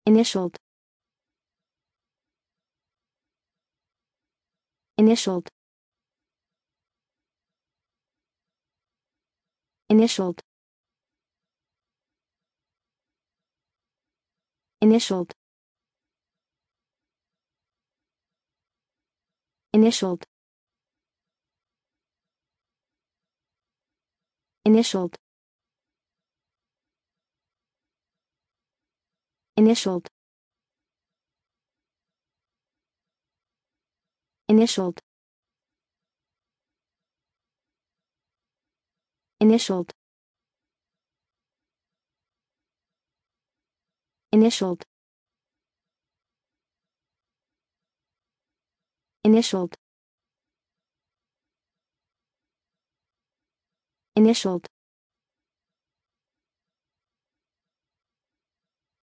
initialed, initialed, initialed, initialed, initialed, initialed, initialed, initialed, initialed, initialed, initialed, initialed,